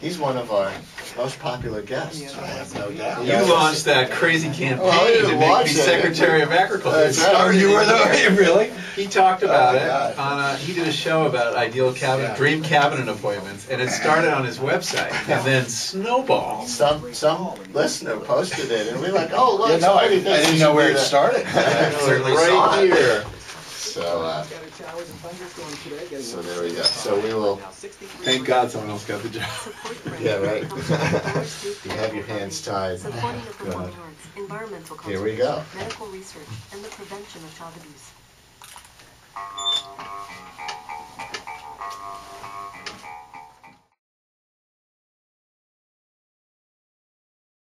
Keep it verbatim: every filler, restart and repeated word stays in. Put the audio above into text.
He's one of our most popular guests. I have no doubt. You launched that crazy campaign well, to make me Secretary of Agriculture. Oh, you were the really? He talked about Oh, it God. on a, he did a show about ideal cabinet, Yeah. dream cabinet appointments, and it started on his website and then snowballed. Some some listener posted it, and we were like, oh look, Yeah, no, I, I somebody thinks didn't we know should where do it that. started. I certainly saw Right it. here. So, uh, so there we go. So we will. Thank God someone else got the job. Yeah, right. You have your hands tied. Supporting the Go performing ahead. arts, environmental Here we go. conservation, medical research, and the prevention of child abuse.